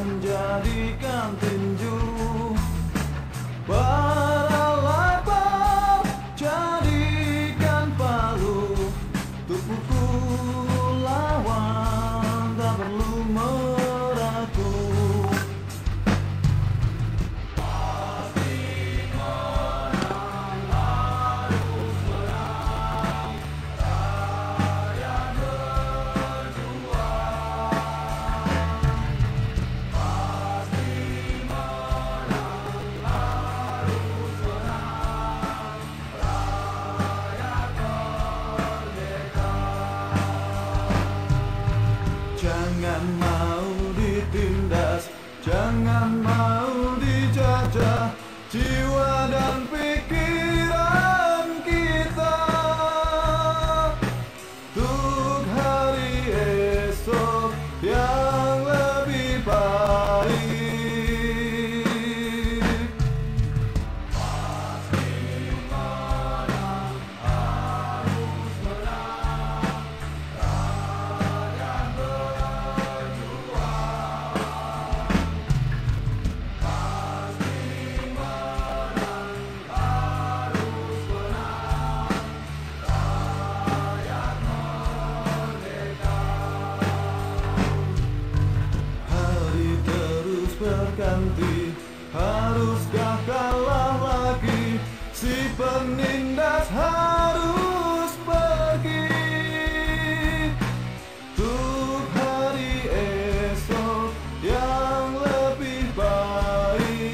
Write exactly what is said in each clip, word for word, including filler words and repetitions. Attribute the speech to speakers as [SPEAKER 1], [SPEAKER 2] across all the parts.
[SPEAKER 1] menjadikan tinju. Para lapar jadikan palu untuk pukul lawan, tak perlu meragu. Jangan mau ditindas, jangan mau dijajah jiwa dan pikiran kita. Untuk hari esok yang lebih baik. Hari terus berganti, haruskah kalah lagi? Si penindas harus pergi. Untuk hari esok yang lebih baik.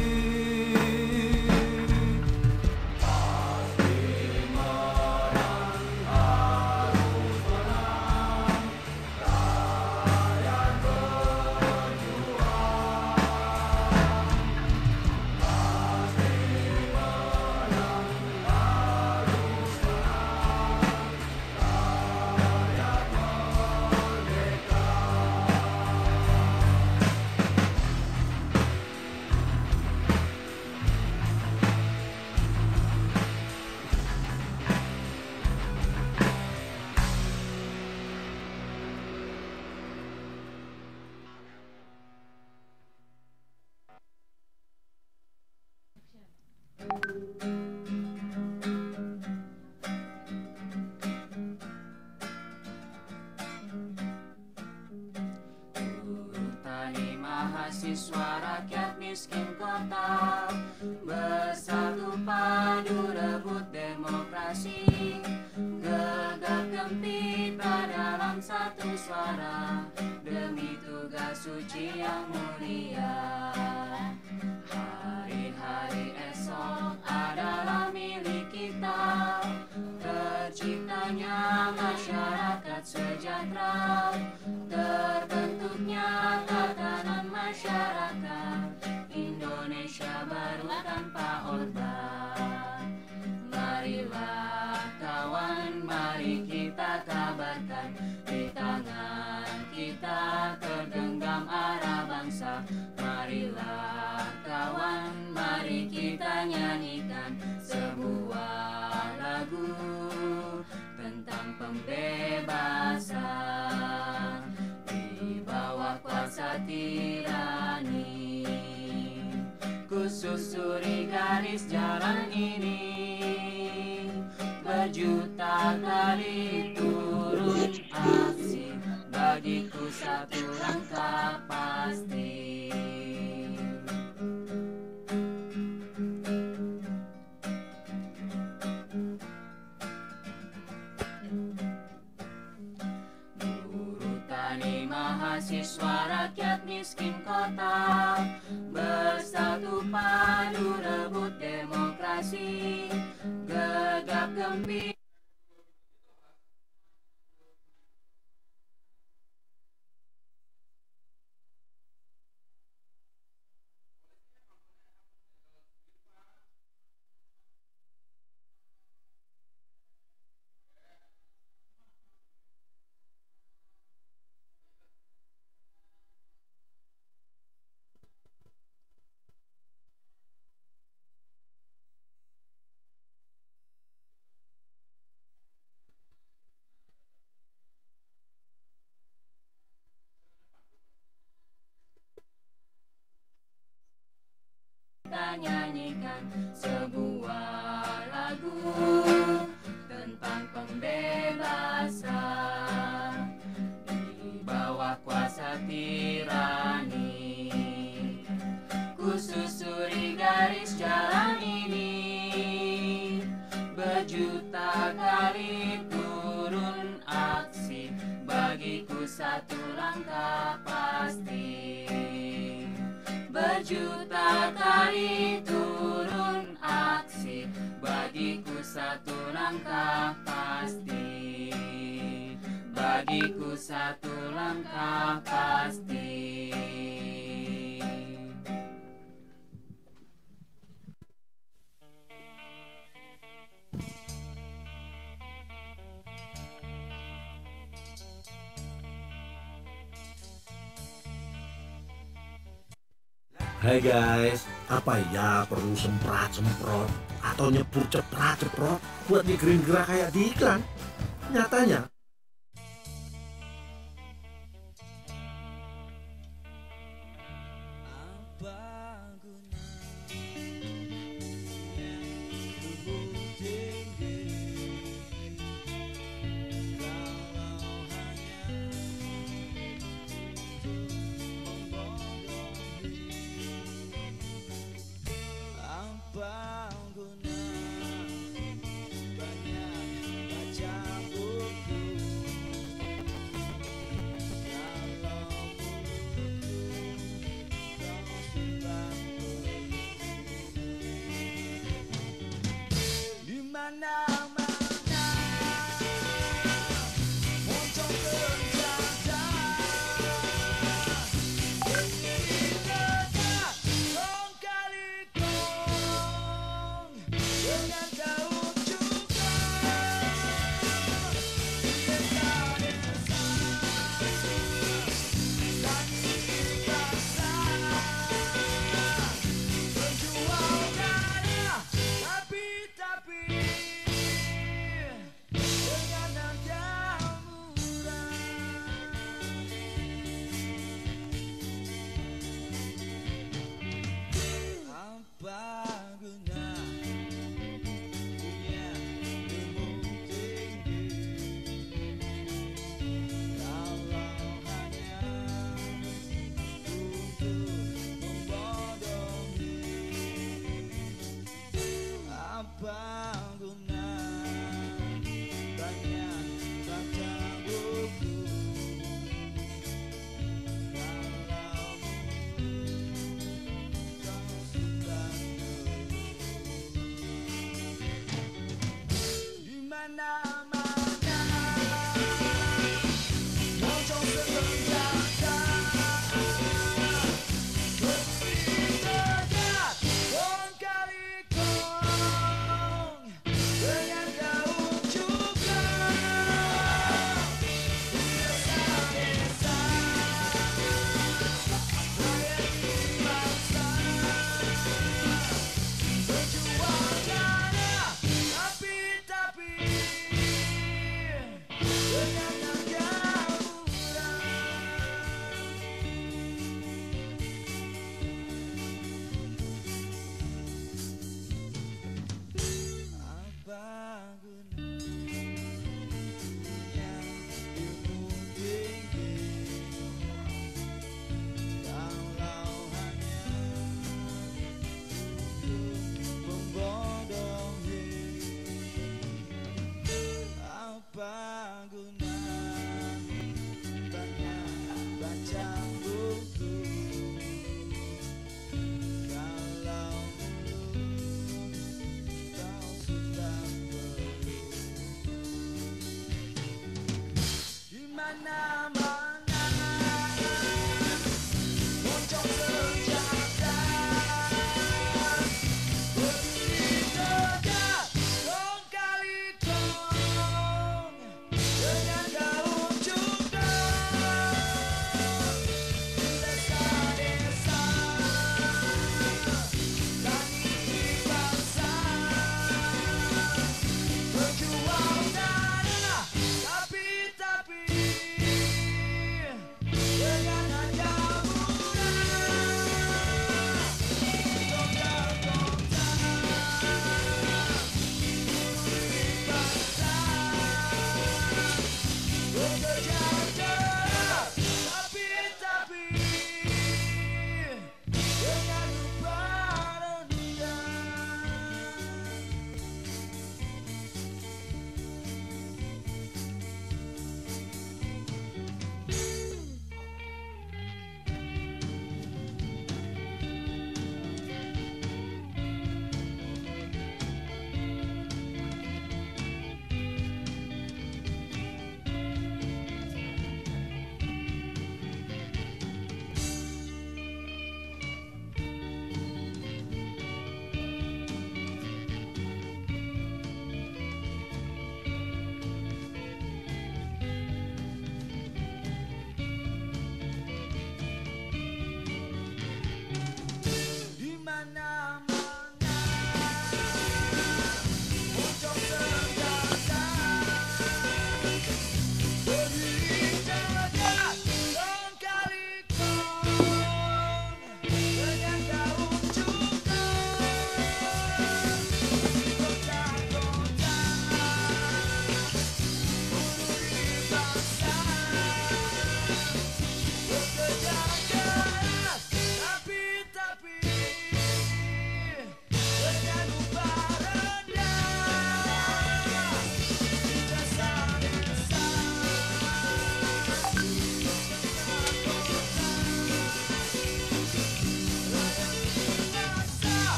[SPEAKER 2] Tani mahasiswa rakyat miskin kota bersatu padu rebut demokrasi, gegap gempita dalam satu suara demi tugas suci yang mulia. Hari-hari esok adalah milik kita, terciptanya masyarakat sejahtera, terbentuknya tatanan masyarakat Indonesia baru tanpa Orde. Marilah kawan, mari kita kabarkan, di tangan kita tergenggam arah bangsa. Marilah kawan, mari kita nyanyikan sebuah lagu tentang pembebasan di bawah kuasa tirani. Ku susuri garis jalan ini, berjuta kali turun aksi, bagiku satu langkah pasti. Mahasiswa rakyat miskin kota bersatu padu rebut demokrasi, gegap gempita. menyanyikan sebuah lagu tentang pembebasan di bawah kuasa tirani. Ku susuri garis jalan ini, berjuta kali turun aksi, bagiku satu langkah pasti. Berjuta kali turun aksi, bagiku satu langkah pasti. Bagiku satu langkah pasti.
[SPEAKER 3] Hai guys, apa ya perlu semprot-semprot atau nyebur ceprat-ceprot buat nyegerin gerak kayak di iklan? Nyatanya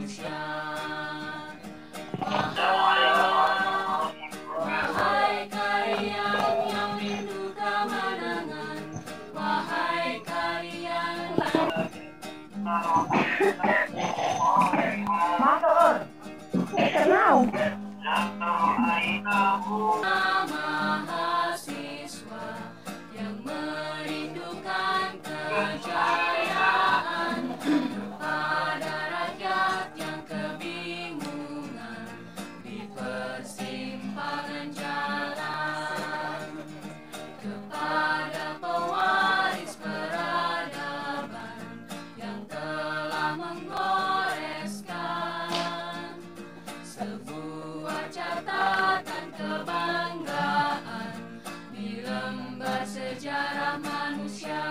[SPEAKER 2] manusia. Wahai, wahai kalian yang rindu kemenangan, wahai kalian mahasiswa yang merindukan kejayaan, kepada rakyat yang kebingungan di persimpangan jalan, kepada pewaris peradaban yang telah menggoreskan sebuah catatan kebanggaan di lembar sejarah manusia.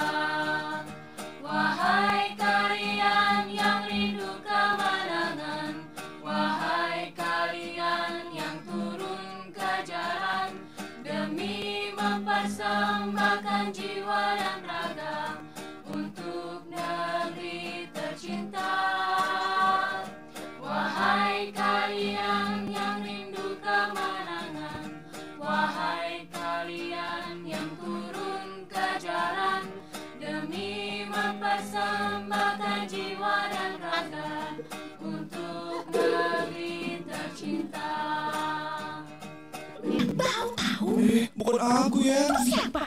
[SPEAKER 2] Wahai kalian yang rindu kemenangan, wahai kalian yang turun ke jalan demi mempersembahkan jiwa dan raga untuk negeri tercinta. Wahai kalian yang rindu kemenangan, wahai kalian yang turun ke jalan demi mempersembahkan jiwa dan raga untuk negeri tercinta.
[SPEAKER 4] Tahu-tahu
[SPEAKER 1] Eh, bukan aku ya.
[SPEAKER 4] siapa?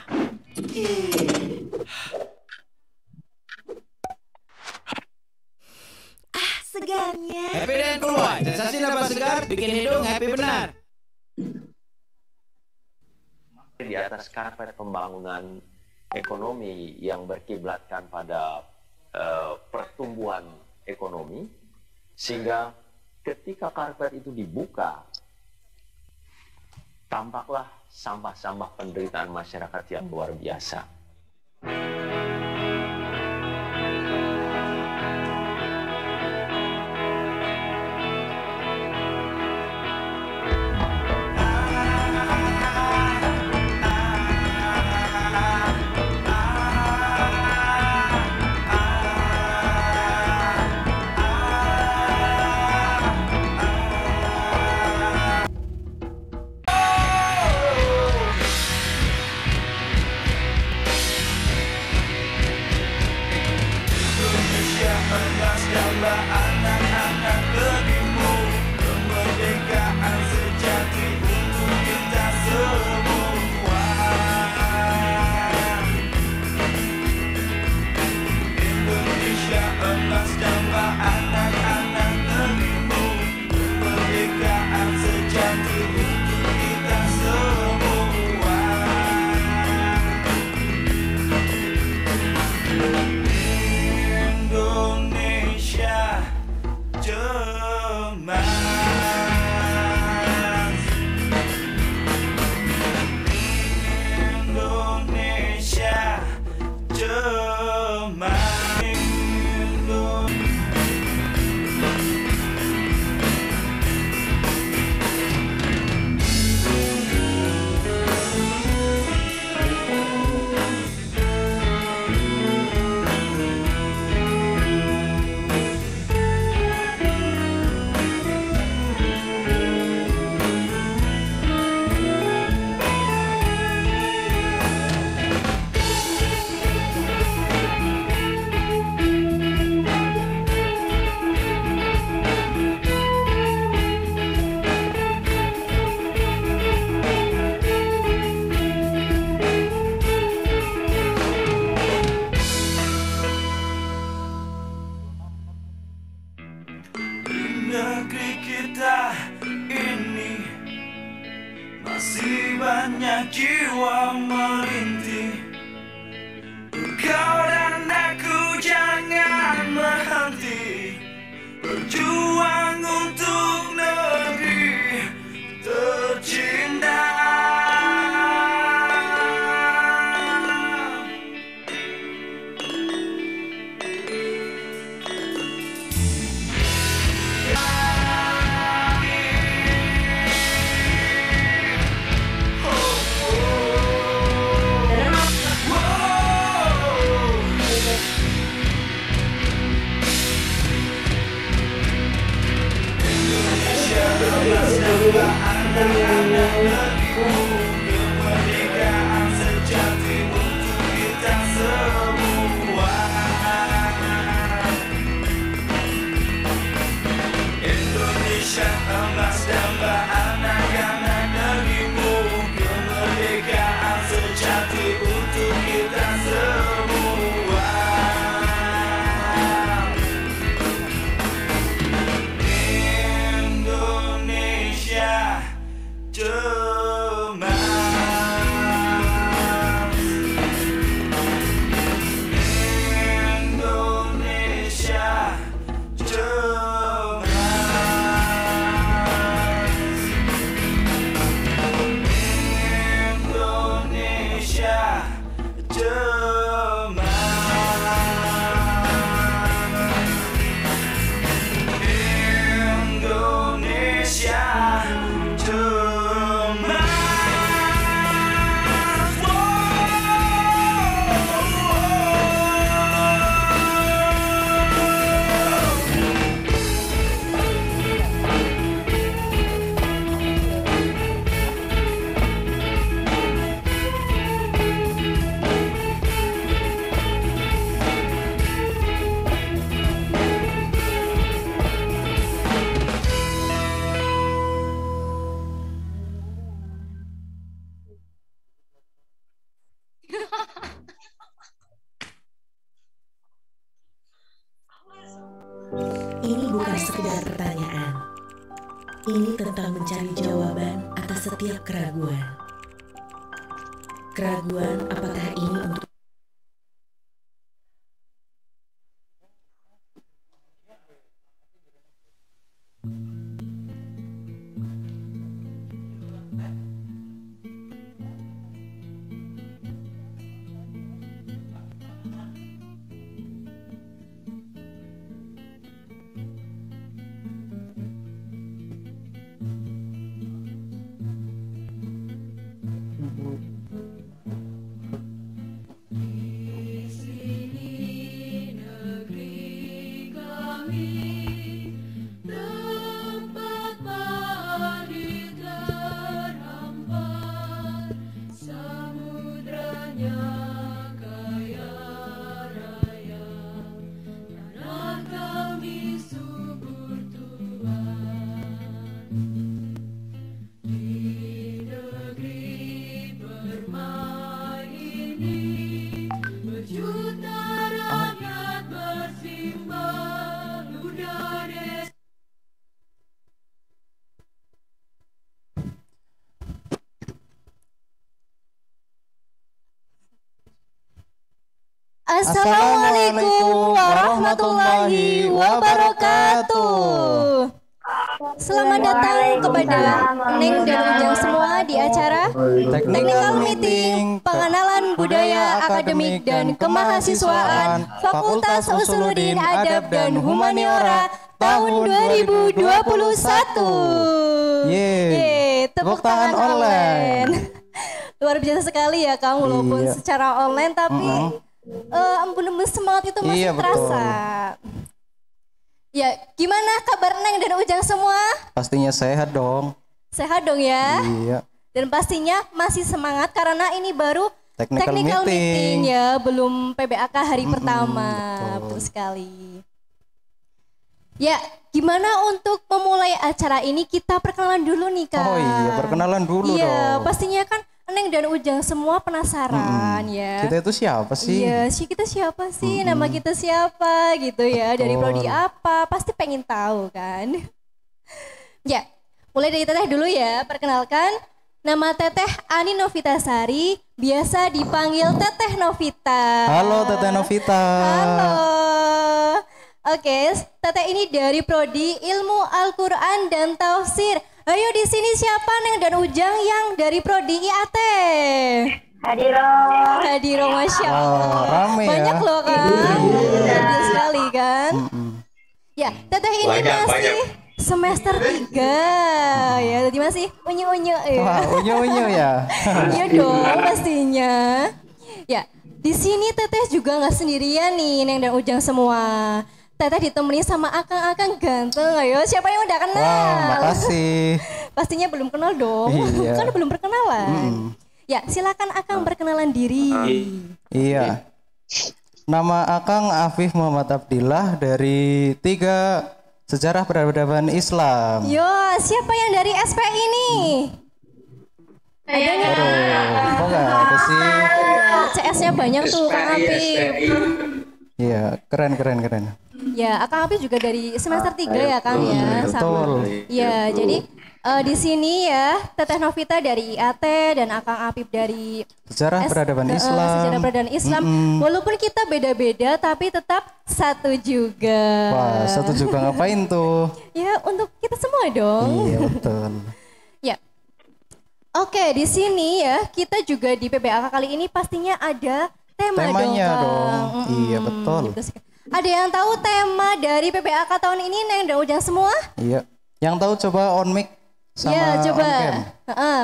[SPEAKER 4] Ah, segarnya.
[SPEAKER 5] Happy dan keluar, sensasi nafas segar, bikin hidung happy benar.
[SPEAKER 6] Di atas karpet pembangunan ekonomi yang berkiblatkan pada uh, pertumbuhan ekonomi, sehingga ketika karpet itu dibuka, tampaklah sampah-sampah penderitaan masyarakat yang luar biasa.
[SPEAKER 1] Negeri kita ini masih banyak jiwa merintih. Engkau dan aku jangan berhenti berjuang untuk negeri tercinta. anak-anak negeriku, kemerdekaan sejati untuk kita semua. Indonesia emas damba anak-anak negerimu, kemerdekaan sejati untuk kita semua. Indonesia cemas, Indonesia cemas, Indonesia cemas, Indonesia cemas.
[SPEAKER 4] Ini bukan sekedar pertanyaan. Ini tentang mencari jawaban atas setiap keraguan. Keraguan apakah ini untuk
[SPEAKER 7] Assalamualaikum warahmatullahi wabarakatuh. Selamat datang kepada Neng dan Ujang semua di acara Technical Meeting Pengenalan Budaya Akademik dan Kemahasiswaan Fakultas Usuluddin Adab dan Humaniora tahun dua ribu dua puluh satu. Yeay, tepuk tangan online. Luar biasa sekali ya kamu, walaupun iya. secara online tapi uh, ampun-ampun semangat itu masih iya, terasa. Ya, gimana kabar Neng dan Ujang semua?
[SPEAKER 8] Pastinya sehat dong.
[SPEAKER 7] Sehat dong ya?
[SPEAKER 8] Iya.
[SPEAKER 7] Dan pastinya masih semangat karena ini baru
[SPEAKER 8] technical,
[SPEAKER 7] technical
[SPEAKER 8] meeting.
[SPEAKER 7] meeting ya, belum P B A K hari mm-hmm, pertama.
[SPEAKER 8] Betul.
[SPEAKER 7] Betul sekali. Ya, gimana untuk memulai acara ini kita perkenalan dulu nih Kak.
[SPEAKER 8] Oh iya, perkenalan dulu
[SPEAKER 7] iya,
[SPEAKER 8] dong.
[SPEAKER 7] Iya, pastinya kan Neng dan Ujang semua penasaran mm-hmm. ya.
[SPEAKER 8] Kita itu siapa sih?
[SPEAKER 7] Iya, sih kita siapa sih? Mm-hmm. Nama kita siapa gitu ya? Betul. Dari prodi apa? Pasti pengen tahu kan? Ya, mulai dari Teteh dulu ya. Perkenalkan, nama Teteh Ani Novitasari, biasa dipanggil Teteh Novita.
[SPEAKER 8] Halo Teteh Novita.
[SPEAKER 7] Halo. Oke, Teteh ini dari prodi Ilmu Al-Qur'an dan Tafsir. Ayo di sini siapa Neng dan Ujang yang dari prodi I A T?
[SPEAKER 2] Hadiro.
[SPEAKER 7] Hadiro, Masya Allah.
[SPEAKER 8] Oh, rame
[SPEAKER 7] banyak
[SPEAKER 8] ya.
[SPEAKER 7] loh kan. Banyak sekali kan. Mm-mm. Ya, Teteh ini banyak, masih banyak. semester tiga. Ya, tadi masih unyu-unyu ya.
[SPEAKER 8] Wah, unyu-unyu ya.
[SPEAKER 7] Iya dong pastinya. Ya, di sini Teteh juga nggak sendirian nih Neng dan Ujang semua. Teteh ditemani sama akang-akang ganteng. Ayo, siapa yang udah kenal?
[SPEAKER 8] Wah, makasih.
[SPEAKER 7] Pastinya belum kenal dong.
[SPEAKER 8] Iya.
[SPEAKER 7] Kan belum perkenalan.
[SPEAKER 8] Mm.
[SPEAKER 7] Ya, silakan Akang perkenalan diri.
[SPEAKER 8] Iya. Nama Akang Afif Muhammad Abdillah dari tiga Sejarah Peradaban Islam.
[SPEAKER 7] Yo, siapa yang dari S P I ini? Ada nggak?
[SPEAKER 8] Aduh, kok nggak ada sih?
[SPEAKER 7] C S-nya banyak tuh, Kang Afif.
[SPEAKER 8] Iya, keren keren keren.
[SPEAKER 7] Ya, Akang Afif juga dari semester tiga ya, Kang ya. Sama.
[SPEAKER 8] Betul.
[SPEAKER 7] Ya, jadi eh, di sini ya, Teteh Novita dari I A T dan Akang Afif dari
[SPEAKER 8] Sejarah
[SPEAKER 7] S-
[SPEAKER 8] Peradaban
[SPEAKER 7] eh,
[SPEAKER 8] Islam.
[SPEAKER 7] Sejarah Peradaban Islam.
[SPEAKER 8] Mm-mm.
[SPEAKER 7] Walaupun kita beda-beda, tapi tetap satu juga.
[SPEAKER 8] Wah, satu juga ngapain tuh?
[SPEAKER 7] Ya, untuk kita semua dong.
[SPEAKER 8] Iya betul.
[SPEAKER 7] Ya. Oke, di sini ya kita juga di P B A K kali ini pastinya ada tema
[SPEAKER 8] Temanya
[SPEAKER 7] dong, Kang.
[SPEAKER 8] dong.
[SPEAKER 7] Mm-mm.
[SPEAKER 8] Iya betul.
[SPEAKER 7] Gitu sih. Ada yang tahu tema dari P B A K tahun ini, Neng dan Ujang semua?
[SPEAKER 8] Iya. Yang tahu coba on mic sama
[SPEAKER 7] Ya, coba.
[SPEAKER 8] on cam.
[SPEAKER 7] Heeh.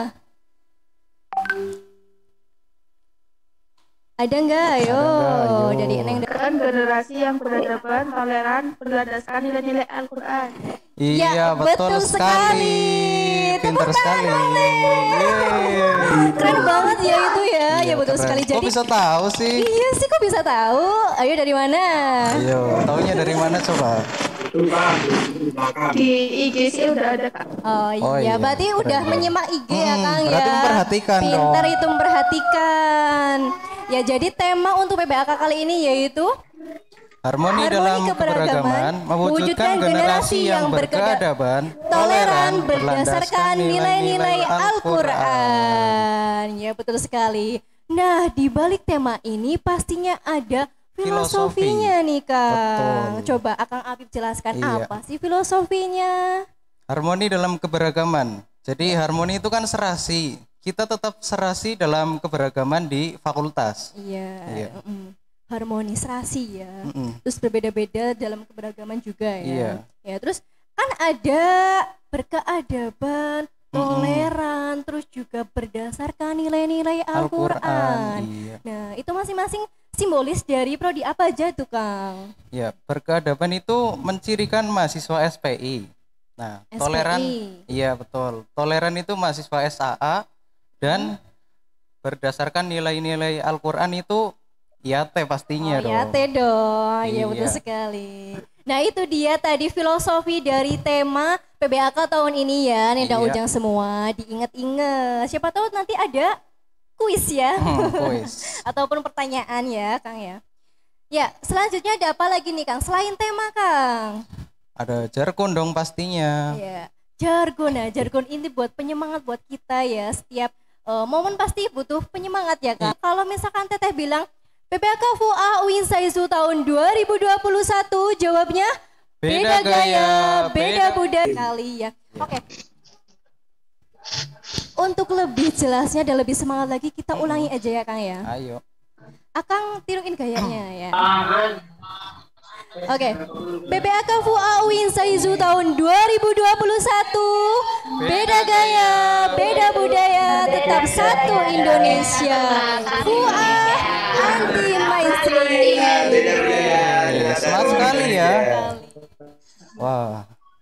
[SPEAKER 7] Ada nggak? Ayo,
[SPEAKER 8] nggak? Ayo.
[SPEAKER 7] dari Neng.
[SPEAKER 2] Kan generasi yang beradaban, toleran, berdasarkan nilai-nilai Al-Quran.
[SPEAKER 8] Iya
[SPEAKER 7] Ya,
[SPEAKER 8] betul,
[SPEAKER 7] betul
[SPEAKER 8] sekali.
[SPEAKER 7] sekali.
[SPEAKER 8] Pinter
[SPEAKER 7] Tepuk
[SPEAKER 8] sekali.
[SPEAKER 7] tangan,
[SPEAKER 8] Yeay.
[SPEAKER 7] Keren banget ya itu ya.
[SPEAKER 8] Iya,
[SPEAKER 7] Ya betul
[SPEAKER 8] keren.
[SPEAKER 7] sekali.
[SPEAKER 8] Kok
[SPEAKER 7] Jadi
[SPEAKER 8] bisa tahu sih?
[SPEAKER 7] iya sih, kok bisa tahu? Ayo dari mana?
[SPEAKER 8] Ayo, taunya dari mana coba?
[SPEAKER 2] Di I G sih udah ada Kak.
[SPEAKER 7] Oh iya,
[SPEAKER 8] Oh iya,
[SPEAKER 7] berarti
[SPEAKER 8] keren,
[SPEAKER 7] udah
[SPEAKER 8] keren.
[SPEAKER 7] menyimak I G ya
[SPEAKER 8] Hmm,
[SPEAKER 7] Kang ya.
[SPEAKER 8] berarti memperhatikan
[SPEAKER 7] Pintar
[SPEAKER 8] dong.
[SPEAKER 7] itu memperhatikan. Ya jadi tema untuk P B A K kali ini yaitu
[SPEAKER 8] Harmoni, dalam keberagaman, mewujudkan generasi yang berkeadaban,
[SPEAKER 7] toleran berdasarkan nilai-nilai Al-Quran. Ya betul sekali. Nah di balik tema ini pastinya ada filosofinya nih Kang.
[SPEAKER 8] Betul.
[SPEAKER 7] Coba Akang Afif jelaskan
[SPEAKER 8] Iya.
[SPEAKER 7] apa sih filosofinya?
[SPEAKER 8] Harmoni dalam keberagaman. Jadi harmoni itu kan serasi. Kita tetap serasi dalam keberagaman di fakultas.
[SPEAKER 7] Iya.
[SPEAKER 8] Iya.
[SPEAKER 7] mm, Harmonisasi ya.
[SPEAKER 8] Mm-mm.
[SPEAKER 7] Terus berbeda-beda dalam keberagaman juga ya.
[SPEAKER 8] Iya.
[SPEAKER 7] Ya terus kan ada berkeadaban, toleran, terus juga berdasarkan nilai-nilai
[SPEAKER 8] Al-Quran.
[SPEAKER 7] Al-Quran.
[SPEAKER 8] Iya.
[SPEAKER 7] Nah itu masing-masing simbolis dari prodi apa aja tuh Kang?
[SPEAKER 8] Ya, berkeadaban itu mencirikan mahasiswa S P I. Nah,
[SPEAKER 7] S P I.
[SPEAKER 8] toleran, iya betul. Toleran itu mahasiswa S A A dan berdasarkan nilai-nilai Al-Quran itu I A T pastinya
[SPEAKER 7] Oh,
[SPEAKER 8] dong.
[SPEAKER 7] ya teh dong, ya betul
[SPEAKER 8] Iya.
[SPEAKER 7] sekali. Nah itu dia tadi filosofi dari tema P B A K tahun ini ya, Nenda
[SPEAKER 8] Iya.
[SPEAKER 7] Ujang semua, diingat-ingat. Siapa tahu nanti ada kuis ya,
[SPEAKER 8] Hmm, kuis.
[SPEAKER 7] ataupun pertanyaan ya Kang ya. Ya selanjutnya ada apa lagi nih Kang, selain tema Kang?
[SPEAKER 8] Ada jargon dong pastinya.
[SPEAKER 7] Ya, jargon ya, jargon ini buat penyemangat buat kita ya, setiap eh, momen pasti butuh penyemangat ya Kang. Kalau misalkan Teteh bilang P B A K F U A U I N Saizu tahun dua ribu dua puluh satu, jawabnya
[SPEAKER 8] Beda gaya,
[SPEAKER 7] beda
[SPEAKER 8] beda-
[SPEAKER 7] budaya kali ya. Oke. Untuk lebih jelasnya dan lebih semangat lagi kita ulangi aja ya Kang ya.
[SPEAKER 8] Ayo.
[SPEAKER 7] Akang tiruin gayanya ya. Oke. P B A K F U A U I N Saizu tahun dua ribu dua puluh satu. Beda gaya, beda budaya, tetap satu Indonesia. F U A anti mainstream.
[SPEAKER 8] Iya, semangat sekali ya. Wah.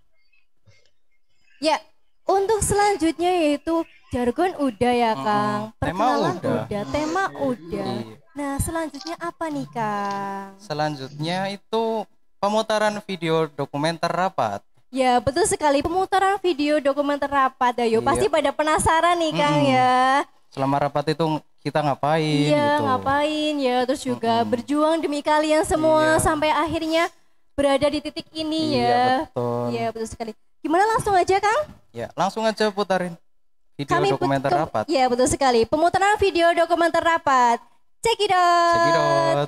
[SPEAKER 7] Ya, untuk selanjutnya yaitu jargon udah ya Kang.
[SPEAKER 8] Tema
[SPEAKER 7] Perkenalan
[SPEAKER 8] udah.
[SPEAKER 7] tema udah.
[SPEAKER 8] Iya.
[SPEAKER 7] Nah, selanjutnya apa nih Kang?
[SPEAKER 8] Selanjutnya itu pemutaran video dokumenter rapat.
[SPEAKER 7] Ya betul sekali, pemutaran video dokumenter rapat Ayo.
[SPEAKER 8] Iya.
[SPEAKER 7] Pasti pada penasaran nih Kang
[SPEAKER 8] Mm-mm.
[SPEAKER 7] ya.
[SPEAKER 8] Selama rapat itu kita ngapain
[SPEAKER 7] Iya
[SPEAKER 8] gitu.
[SPEAKER 7] ngapain ya, terus juga berjuang demi kalian semua
[SPEAKER 8] Iya.
[SPEAKER 7] sampai akhirnya berada di titik ini
[SPEAKER 8] Iya,
[SPEAKER 7] ya.
[SPEAKER 8] betul.
[SPEAKER 7] Iya betul sekali. Gimana langsung aja Kang?
[SPEAKER 8] Ya, langsung aja putarin video
[SPEAKER 7] put-
[SPEAKER 8] dokumenter
[SPEAKER 7] ke-
[SPEAKER 8] rapat.
[SPEAKER 7] Iya betul sekali, pemutaran video dokumenter rapat. Check it out.
[SPEAKER 8] Cekidot.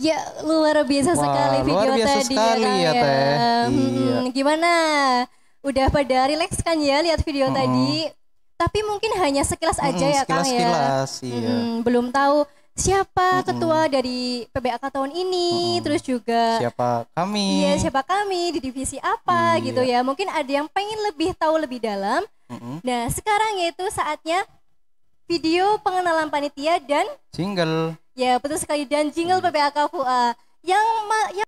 [SPEAKER 7] Ya luar biasa
[SPEAKER 8] Wah,
[SPEAKER 7] sekali video
[SPEAKER 8] luar biasa
[SPEAKER 7] tadi
[SPEAKER 8] sekali
[SPEAKER 7] ya,
[SPEAKER 8] ya,
[SPEAKER 7] Kang,
[SPEAKER 8] Teh.
[SPEAKER 7] Hmm,
[SPEAKER 8] Iya.
[SPEAKER 7] Gimana? Udah pada rileks kan ya lihat video
[SPEAKER 8] Mm-mm.
[SPEAKER 7] tadi? Tapi mungkin hanya sekilas aja
[SPEAKER 8] Mm-mm,
[SPEAKER 7] ya Kang ya.
[SPEAKER 8] sekilas-sekilas, iya.
[SPEAKER 7] Mm, belum tahu siapa
[SPEAKER 8] Mm-mm.
[SPEAKER 7] ketua dari P B A K tahun ini,
[SPEAKER 8] Mm-mm.
[SPEAKER 7] terus juga
[SPEAKER 8] Siapa kami?
[SPEAKER 7] iya siapa kami di divisi apa
[SPEAKER 8] Iya.
[SPEAKER 7] gitu ya. Mungkin ada yang pengen lebih tahu lebih dalam.
[SPEAKER 8] Mm-mm.
[SPEAKER 7] Nah sekarang yaitu saatnya video pengenalan panitia dan
[SPEAKER 8] Jingle.
[SPEAKER 7] ya betul sekali dan jingle P B A K F U A yang ma- yang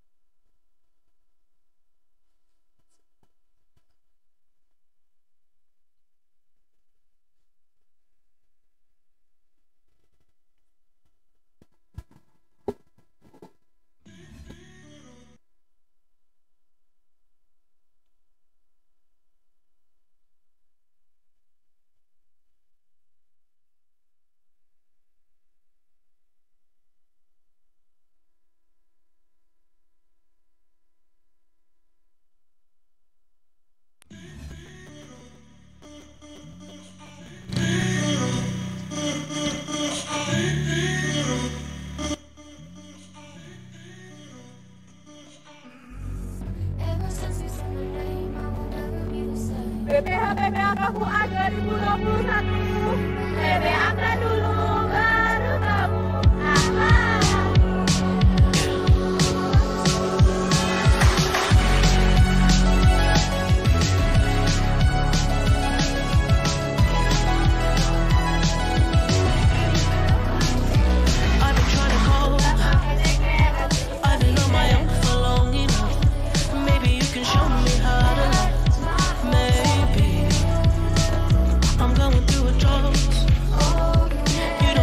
[SPEAKER 2] B P H P B A K F U A dua ribu dua puluh satu. B B A K dulu baru kamu.
[SPEAKER 9] I've been trying to call. I've been on my own for long enough. Maybe you can show me how to love. Maybe I'm going through a drought. You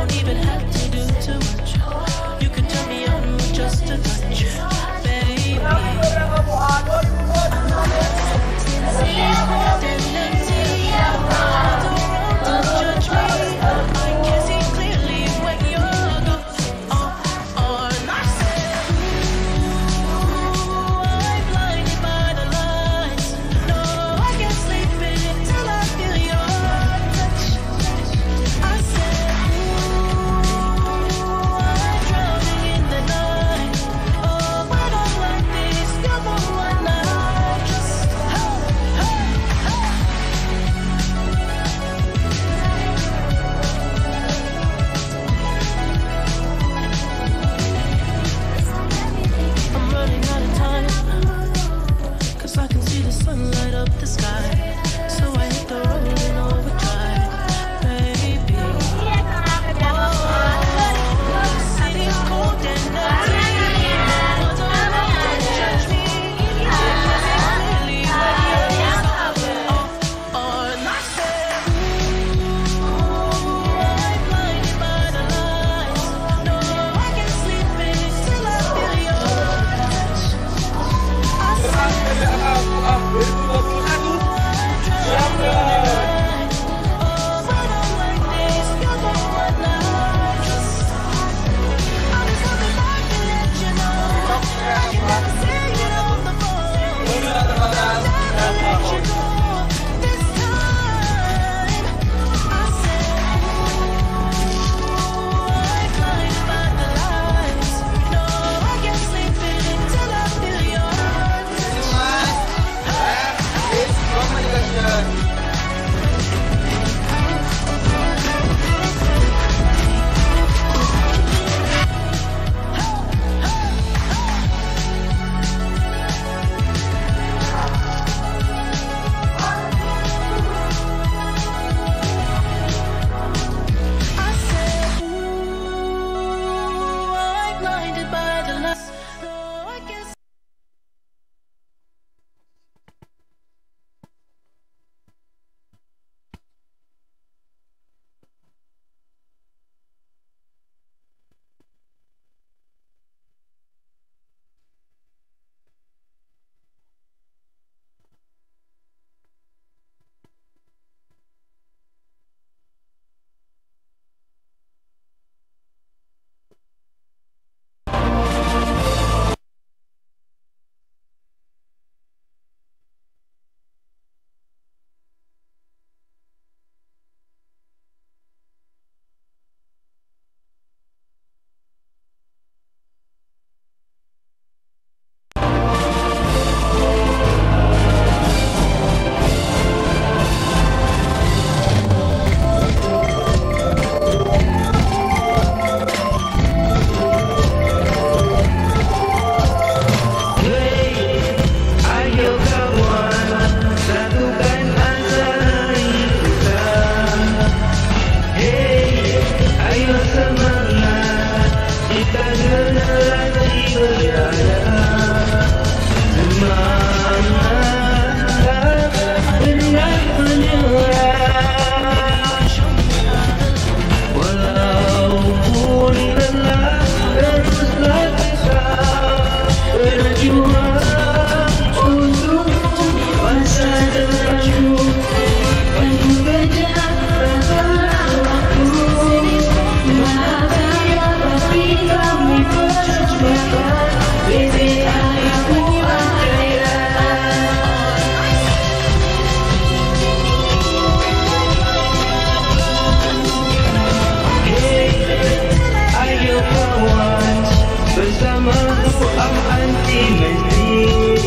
[SPEAKER 9] Fuah anti mesti.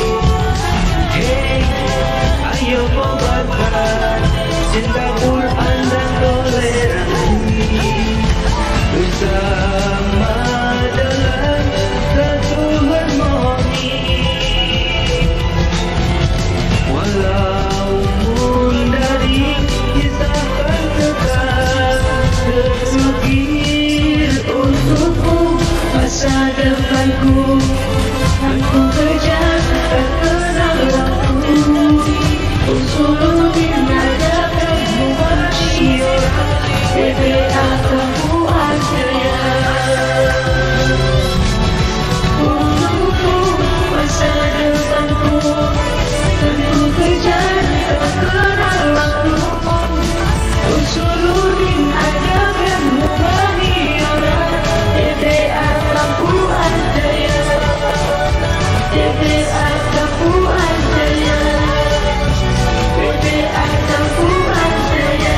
[SPEAKER 9] Hey, ayo kobarkan cinta Quran dan toleransi bersama dalam satu harmoni. Walaupun dari kisahkan tetap terukir untukku masa depanku. Aku kejar tak kenal waktu. Usuludin ada kamu masyarakat. Bebe aku adanya. Untukku masa depanku. Aku kejar tak kenal waktu. Usuludin ada kamu masyarakat. Bebe aku adanya. Bebe aku adanya. Bebe aku adanya.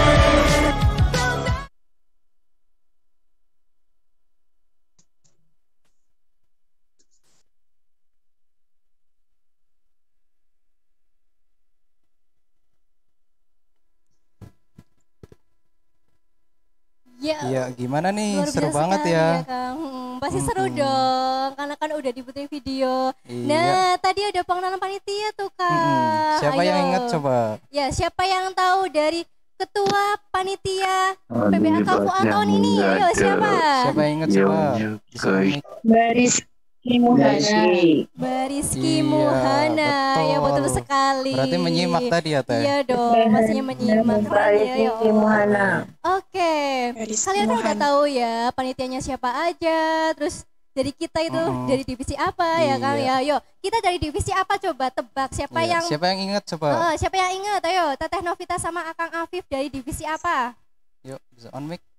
[SPEAKER 7] Ya,
[SPEAKER 8] Iya, gimana nih?
[SPEAKER 7] luar
[SPEAKER 8] Seru
[SPEAKER 7] biasa
[SPEAKER 8] banget
[SPEAKER 7] sekali
[SPEAKER 8] ya.
[SPEAKER 7] Kang. Hmm, pasti seru
[SPEAKER 8] Mm-mm.
[SPEAKER 7] dong, karena kan udah diputerin video.
[SPEAKER 8] Iya.
[SPEAKER 7] Nah, tadi ada pengenalan panitia tuh Kak.
[SPEAKER 8] Mm-mm. Siapa yang
[SPEAKER 7] Ayo.
[SPEAKER 8] ingat coba?
[SPEAKER 7] Ya, siapa yang tahu dari ketua panitia P B A K Fuah tahun ini? Ayo, siapa?
[SPEAKER 8] Siapa yang ingat coba? Bisa unik.
[SPEAKER 10] Baris Muhana.
[SPEAKER 7] Bariski
[SPEAKER 8] Iya,
[SPEAKER 7] Muhana. Ya, betul
[SPEAKER 8] betul.
[SPEAKER 7] sekali.
[SPEAKER 8] Berarti menyimak tadi ya, Teh?
[SPEAKER 7] Iya dong, pastinya menyimak. Keren ya, ya Allah.
[SPEAKER 10] Muhana.
[SPEAKER 7] Oke,
[SPEAKER 10] Bariski
[SPEAKER 7] kalian kan udah
[SPEAKER 10] Muhana.
[SPEAKER 7] tahu ya panitianya siapa aja, terus dari kita itu
[SPEAKER 8] Mm-mm.
[SPEAKER 7] dari divisi apa ya Kang
[SPEAKER 8] Iya.
[SPEAKER 7] ya. Yuk, kita dari divisi apa coba tebak siapa
[SPEAKER 8] Iya,
[SPEAKER 7] yang
[SPEAKER 8] Siapa yang ingat coba?
[SPEAKER 7] Eh, siapa yang ingat? Ayo, Teteh Novita sama Akang Afif dari divisi apa?
[SPEAKER 8] Yuk, bisa on mic.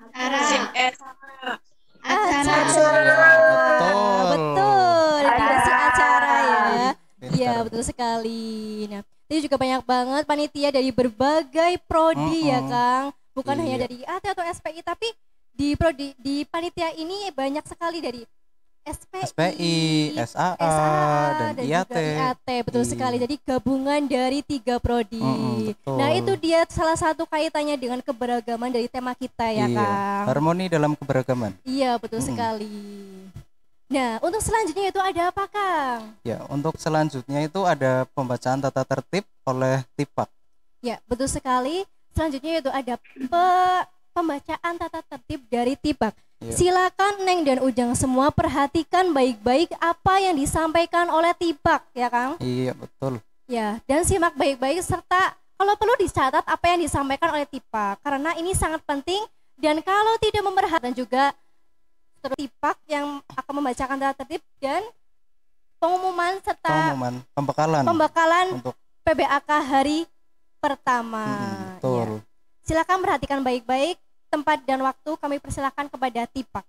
[SPEAKER 7] Acara.
[SPEAKER 8] Iya, betul.
[SPEAKER 7] Betul, dari divisi acara ya.
[SPEAKER 8] Pintar.
[SPEAKER 7] Iya, betul sekali. Nah, ini juga banyak banget panitia dari berbagai prodi ya,
[SPEAKER 8] Mm-mm.
[SPEAKER 7] Kang. Bukan
[SPEAKER 8] Iya.
[SPEAKER 7] hanya dari I A T atau S P I, tapi di prodi di panitia ini banyak sekali dari S P I,
[SPEAKER 8] S P I, S A A, dan I A T.
[SPEAKER 7] juga I A T, betul
[SPEAKER 8] Iya.
[SPEAKER 7] sekali. Jadi gabungan dari tiga prodi.
[SPEAKER 8] Mm-mm, betul.
[SPEAKER 7] Nah, itu dia salah satu kaitannya dengan keberagaman dari tema kita ya,
[SPEAKER 8] Iya,
[SPEAKER 7] Kang.
[SPEAKER 8] harmoni dalam keberagaman.
[SPEAKER 7] Iya, betul
[SPEAKER 8] Mm-mm.
[SPEAKER 7] sekali. Nah, untuk selanjutnya itu ada apa, Kang?
[SPEAKER 8] Ya, untuk selanjutnya itu ada pembacaan tata tertib oleh Tipak.
[SPEAKER 7] Ya, betul sekali. Selanjutnya itu ada pe- pembacaan tata tertib dari Tipak.
[SPEAKER 8] Iya.
[SPEAKER 7] Silakan Neng dan Ujang semua perhatikan baik-baik apa yang disampaikan oleh Tipak, ya Kang?
[SPEAKER 8] Iya, betul.
[SPEAKER 7] Ya, dan simak baik-baik serta kalau perlu dicatat apa yang disampaikan oleh Tipak karena ini sangat penting dan kalau tidak memperhatikan juga terus Tipak yang akan membacakan tata tertib dan pengumuman serta
[SPEAKER 8] Pengumuman pembekalan
[SPEAKER 7] pembekalan
[SPEAKER 8] untuk
[SPEAKER 7] P B A K hari pertama.
[SPEAKER 8] Mm, betul.
[SPEAKER 7] Ya. Silakan perhatikan baik-baik tempat dan waktu kami persilakan kepada Tipak.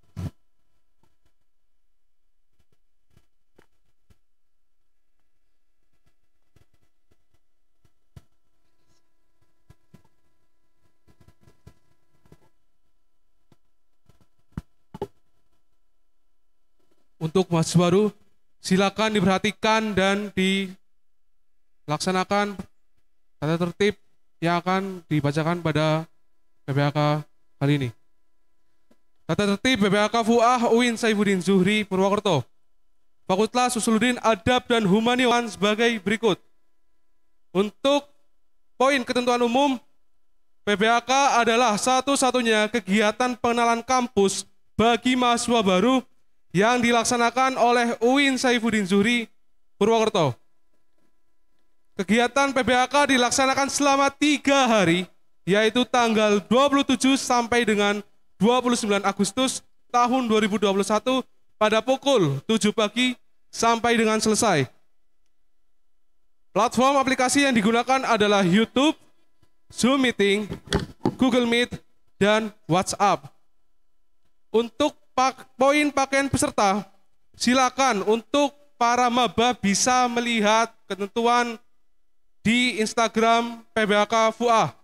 [SPEAKER 11] Untuk mahasiswa baru, silakan diperhatikan dan dilaksanakan tata tertib yang akan dibacakan pada P B A K kali ini. Tata tertib P B A K Fuah U I N Saifuddin Zuhri Purwokerto. Fakultas Usuluddin Adab dan Humaniora sebagai berikut. Untuk poin ketentuan umum, P B A K adalah satu-satunya kegiatan pengenalan kampus bagi mahasiswa baru yang dilaksanakan oleh U I N Saifuddin Zuhri Purwokerto. Kegiatan P B A K dilaksanakan selama tiga hari, yaitu tanggal dua puluh tujuh sampai dengan dua puluh sembilan Agustus tahun dua ribu dua puluh satu pada pukul tujuh pagi sampai dengan selesai. Platform aplikasi yang digunakan adalah YouTube, Zoom Meeting, Google Meet, dan WhatsApp. Untuk pak poin pakaian peserta, silakan untuk para maba bisa melihat ketentuan di Instagram P B A K Fuah.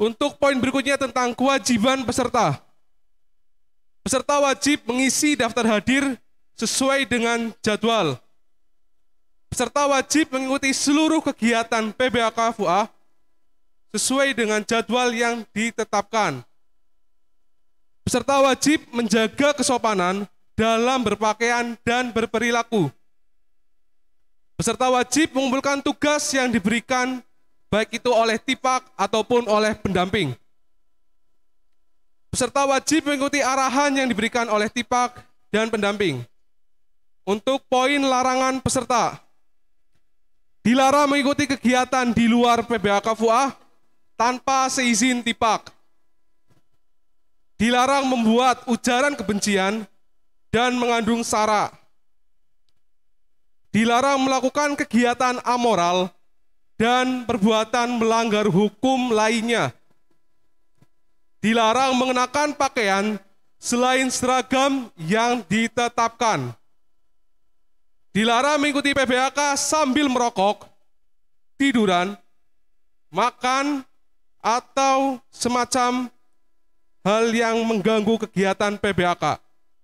[SPEAKER 11] Untuk poin berikutnya tentang kewajiban peserta. Peserta wajib mengisi daftar hadir sesuai dengan jadwal. Peserta wajib mengikuti seluruh kegiatan P B A K F U A sesuai dengan jadwal yang ditetapkan. Peserta wajib menjaga kesopanan dalam berpakaian dan berperilaku. Peserta wajib mengumpulkan tugas yang diberikan baik itu oleh tipak ataupun oleh pendamping. Peserta wajib mengikuti arahan yang diberikan oleh tipak dan pendamping. Untuk poin larangan peserta, dilarang mengikuti kegiatan di luar P B A K F U A tanpa seizin tipak. Dilarang membuat ujaran kebencian dan mengandung sara. Dilarang melakukan kegiatan amoral dan perbuatan melanggar hukum lainnya. Dilarang mengenakan pakaian selain seragam yang ditetapkan. Dilarang mengikuti P B A K sambil merokok, tiduran, makan, atau semacam hal yang mengganggu kegiatan P B A K.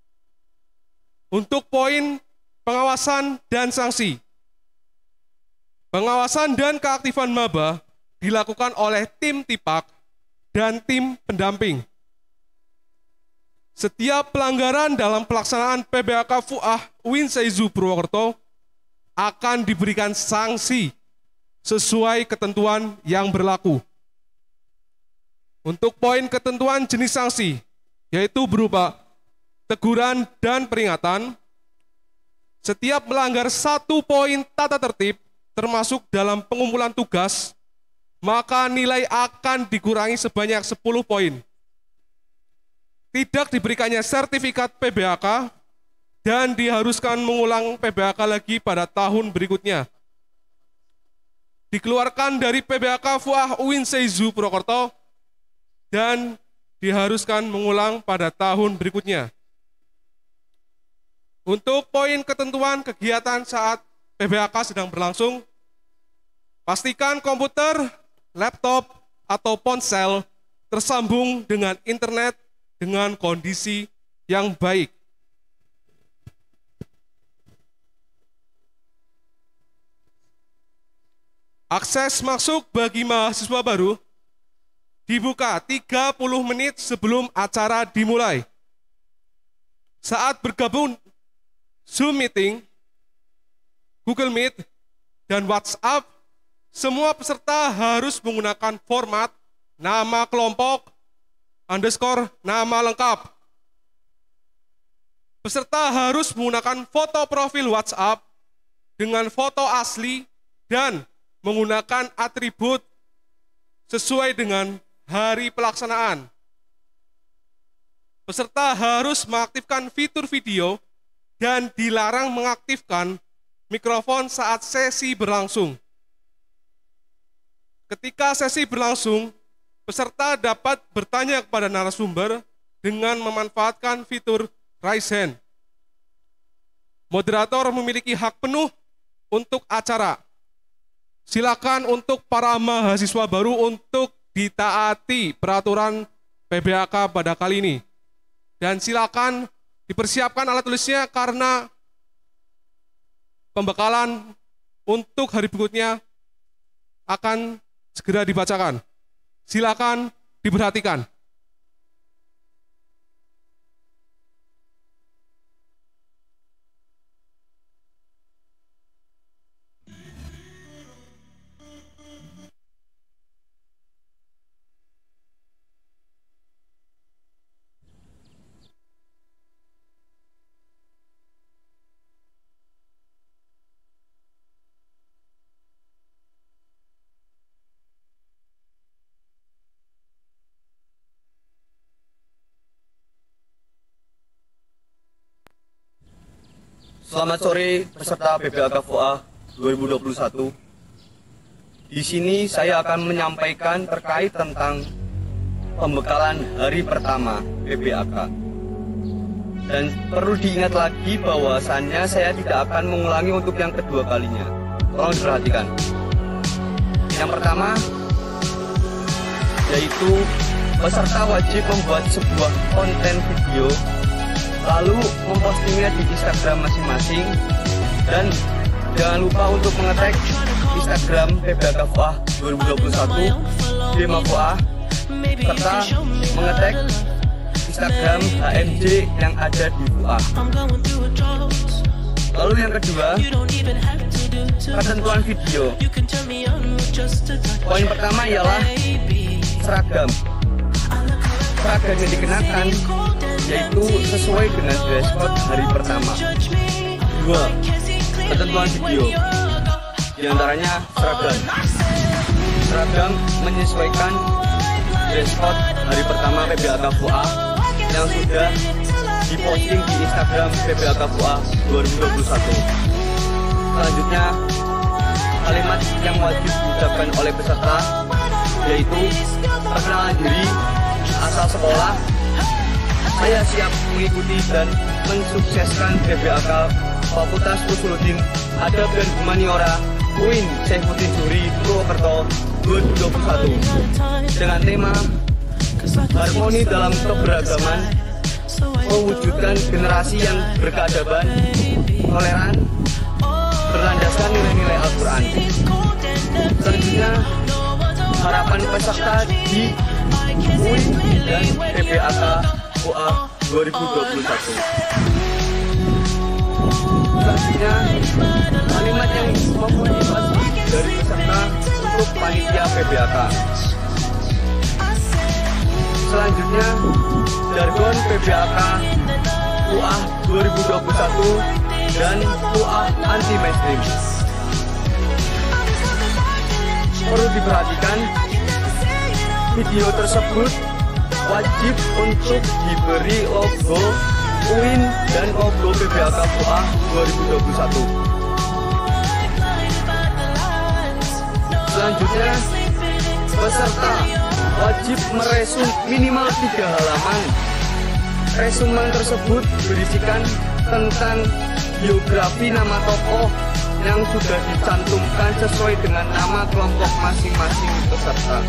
[SPEAKER 11] Untuk poin pengawasan dan sanksi. Pengawasan dan keaktifan maba dilakukan oleh tim tipak dan tim pendamping. Setiap pelanggaran dalam pelaksanaan P B A K F U A U I N Saizu Purwokerto akan diberikan sanksi sesuai ketentuan yang berlaku. Untuk poin ketentuan jenis sanksi, yaitu berupa teguran dan peringatan, setiap melanggar satu poin tata tertib, termasuk dalam pengumpulan tugas, maka nilai akan dikurangi sebanyak sepuluh poin. Tidak diberikannya sertifikat P B A K, dan diharuskan mengulang P B A K lagi pada tahun berikutnya. Dikeluarkan dari P B A K F U A U I N Saizu Purwokerto, dan diharuskan mengulang pada tahun berikutnya. Untuk poin ketentuan kegiatan saat P B A K sedang berlangsung, pastikan komputer, laptop, atau ponsel tersambung dengan internet dengan kondisi yang baik. Akses masuk bagi mahasiswa baru dibuka tiga puluh menit sebelum acara dimulai. Saat bergabung Zoom meeting, Google Meet, dan WhatsApp, semua peserta harus menggunakan format nama kelompok underscore nama lengkap. Peserta harus menggunakan foto profil WhatsApp dengan foto asli dan menggunakan atribut sesuai dengan hari pelaksanaan. Peserta harus mengaktifkan fitur video dan dilarang mengaktifkan mikrofon saat sesi berlangsung. Ketika sesi berlangsung, peserta dapat bertanya kepada narasumber dengan memanfaatkan fitur raise hand. Moderator memiliki hak penuh untuk acara. Silakan untuk para mahasiswa baru untuk ditaati peraturan P B A K pada kali ini. Dan silakan dipersiapkan alat tulisnya karena pembekalan untuk hari berikutnya akan segera dibacakan. Silakan diperhatikan.
[SPEAKER 12] Selamat sore peserta P B A K F U A dua ribu dua puluh satu. Di sini saya akan menyampaikan terkait tentang pembekalan hari pertama P B A K. Dan perlu diingat lagi bahwasannya saya tidak akan mengulangi untuk yang kedua kalinya. Tolong diperhatikan. Yang pertama, yaitu peserta wajib membuat sebuah konten video, lalu mempostingnya di Instagram masing-masing, dan jangan lupa untuk mengetag Instagram P B A K F U A dua ribu dua puluh satu Dema F U A, serta mengetag Instagram H M J yang ada di F U A. Lalu yang kedua, ketentuan video. Poin pertama ialah seragam. Seragam yang dikenakan yaitu sesuai dengan dress code hari pertama. Dua, ketentuan video. Di antaranya seragam. Seragam menyesuaikan dress code hari pertama P B A K F U A yang sudah diposting di Instagram P B A K F U A dua ribu dua puluh satu. Selanjutnya, kalimat yang wajib diucapkan oleh peserta yaitu perkenalan diri, asal sekolah, saya siap mengikuti dan mensukseskan P B A K Fakultas Usuluddin Adab dan Humaniora U I N Saifuddin Zuhri Purwokerto dua ribu dua puluh satu dengan tema harmoni dalam keberagaman, mewujudkan generasi yang berkeadaban, toleran, berlandaskan nilai-nilai Al-Quran. Selanjutnya, harapan peserta di U I N dan P B A K F U A dua ribu dua puluh satu. Selanjutnya, kalimat yang memotivasi dari peserta untuk panitia P B A K. Selanjutnya, jargon P B A K F U A dua ribu dua puluh satu dan F U A anti mainstream. Perlu diperhatikan, video tersebut wajib untuk diberi logo U I N dan logo P B A K F U A dua ribu dua puluh satu. Selanjutnya, peserta wajib meresum minimal tiga halaman. Resuman tersebut berisikan tentang biografi nama tokoh yang sudah dicantumkan sesuai dengan nama kelompok masing-masing peserta.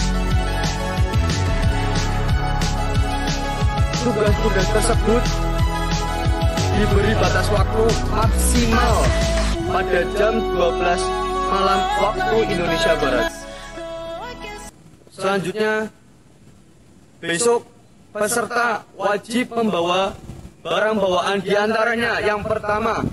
[SPEAKER 12] Tugas-tugas tersebut diberi batas waktu maksimal pada jam dua belas malam waktu Indonesia Barat. Selanjutnya, besok peserta wajib membawa barang bawaan, diantaranya yang pertama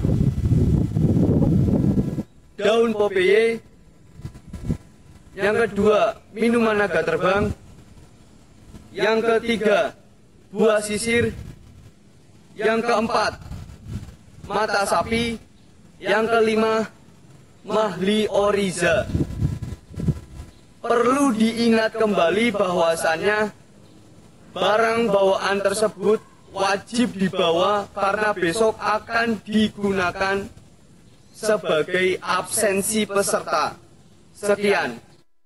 [SPEAKER 12] daun popeye, yang kedua minuman naga terbang, yang ketiga buah sisir, yang keempat mata sapi, yang kelima mahli oriza. Perlu diingat kembali bahwasannya barang bawaan tersebut wajib dibawa karena besok akan digunakan sebagai absensi peserta. Sekian.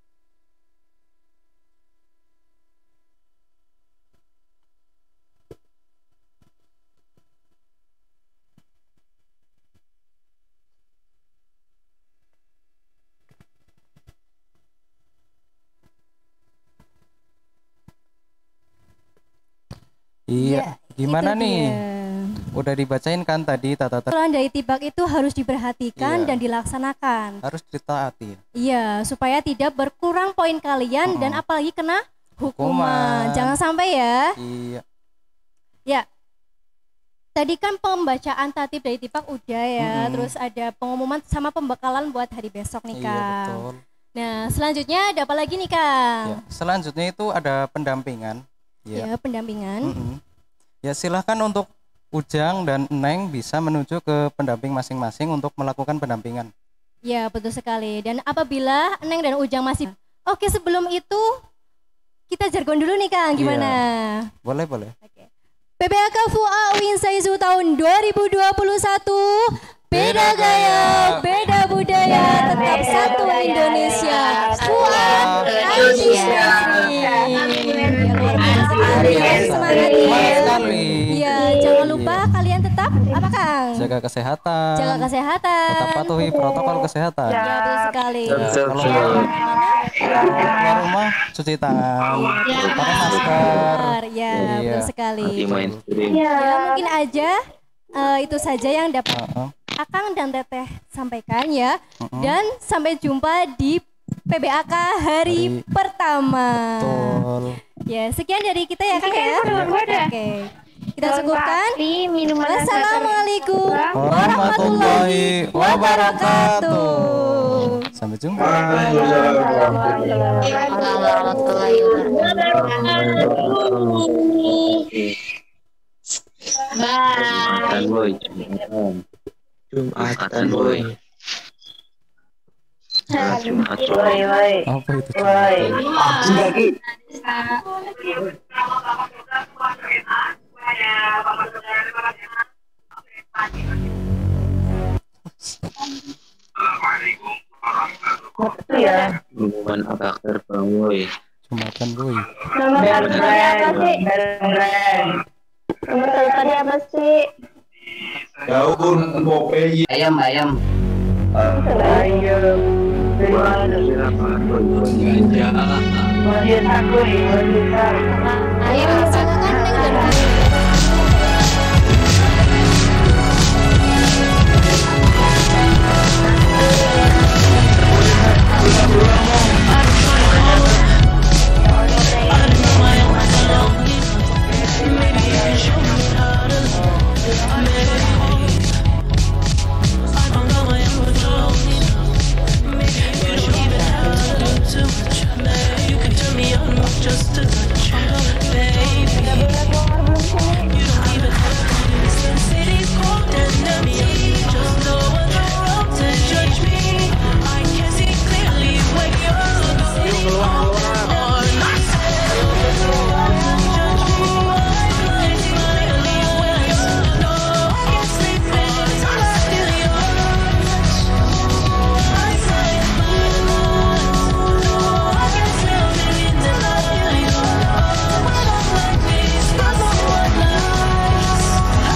[SPEAKER 8] Iya, gimana nih? Udah dibacain kan tadi tata tertib.
[SPEAKER 7] Aturan dari Tibak itu harus diperhatikan
[SPEAKER 8] Iya.
[SPEAKER 7] dan dilaksanakan.
[SPEAKER 8] Harus ditaati.
[SPEAKER 7] Iya, supaya tidak berkurang poin kalian
[SPEAKER 8] Mm-mm.
[SPEAKER 7] dan apalagi kena hukuman.
[SPEAKER 8] Hukuman.
[SPEAKER 7] Jangan sampai ya.
[SPEAKER 8] Iya.
[SPEAKER 7] Ya. Tadi kan pembacaan tatib dari Tibak udah ya,
[SPEAKER 8] Mm-mm.
[SPEAKER 7] terus ada pengumuman sama pembekalan buat hari besok nih,
[SPEAKER 8] Iya,
[SPEAKER 7] Kang.
[SPEAKER 8] betul.
[SPEAKER 7] Nah, selanjutnya ada apa lagi nih, Kang?
[SPEAKER 8] Ya, selanjutnya itu ada pendampingan.
[SPEAKER 7] Ya, pendampingan.
[SPEAKER 8] Mm-mm. Ya, silahkan untuk Ujang dan Neng bisa menuju ke pendamping masing-masing untuk melakukan pendampingan.
[SPEAKER 7] Ya, betul sekali. Dan apabila Neng dan Ujang masih Oke, sebelum itu kita jargon dulu nih, Kang. Gimana?
[SPEAKER 8] Iya. Boleh, boleh.
[SPEAKER 7] P B A K F U A U I N Saizu tahun dua ribu dua puluh satu. Beda gaya, beda budaya, tetap satu Indonesia. F U A anti mainstream. Semangat ya. Ya, jangan lupa kalian tetap Apa Kang?
[SPEAKER 8] Jaga kesehatan.
[SPEAKER 7] Jaga kesehatan.
[SPEAKER 8] Tetap patuhi protokol kesehatan.
[SPEAKER 7] Ya betul sekali.
[SPEAKER 8] Ya, kalau keluar rumah cuci tangan, pakai masker.
[SPEAKER 7] Ya,
[SPEAKER 8] Iya.
[SPEAKER 7] betul sekali.
[SPEAKER 6] Mainstream.
[SPEAKER 7] Ya mungkin aja eh, itu saja yang dapat
[SPEAKER 8] Uh-uh.
[SPEAKER 7] Akang dan Teteh sampaikan ya.
[SPEAKER 8] Uh-uh.
[SPEAKER 7] Dan sampai jumpa di P B A K hari,
[SPEAKER 8] Hari
[SPEAKER 7] pertama.
[SPEAKER 8] Betul.
[SPEAKER 7] Ya, sekian dari kita ya Kang ya. Oke. Kita
[SPEAKER 10] Jangan
[SPEAKER 7] cukupkan.
[SPEAKER 10] lupa minuman
[SPEAKER 7] Wassalamualaikum
[SPEAKER 8] Warahmatullahi wabarakatuh. Sampai jumpa.
[SPEAKER 6] Jumatan boy, Jumatan. Jumatan boy. Jumat boy.
[SPEAKER 8] Apa itu?
[SPEAKER 6] Hubungan akar bang boy.
[SPEAKER 8] Jumatan boy.
[SPEAKER 10] Nama tadi apa sih? Nama tadi apa sih?
[SPEAKER 3] Daun Popeye.
[SPEAKER 6] Ayam ayam.
[SPEAKER 10] Ayam.
[SPEAKER 7] Ayo silakan Neng dan
[SPEAKER 9] Just a touch, baby. You don't even have city's cold and empty. Just no one's around to judge me. I can see clearly when you're going on. Or not judge me. I can see clearly when you're no. I can't sleep until I feel your touch. I say my love. No, I can't sleep until I feel your love. When I'm like this, there's no one else.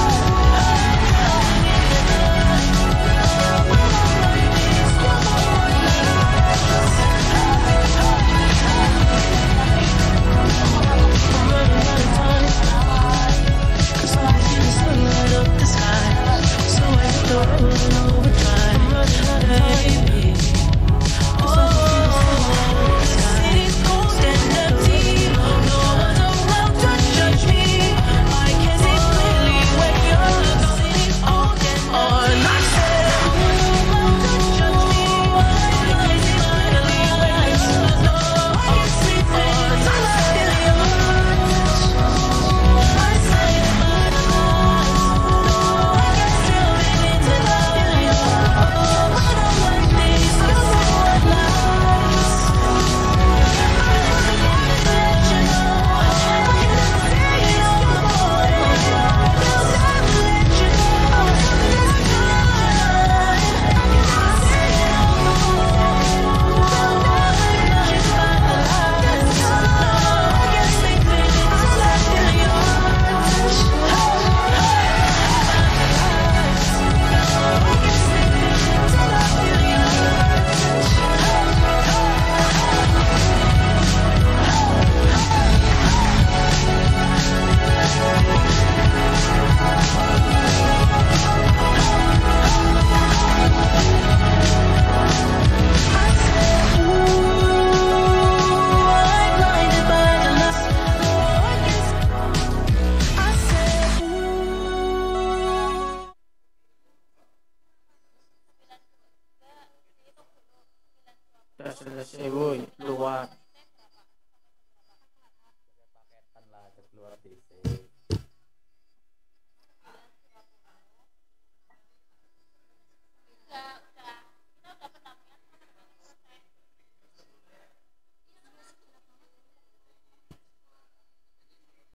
[SPEAKER 5] Udah selesai boy, keluar.
[SPEAKER 8] Keluar D C.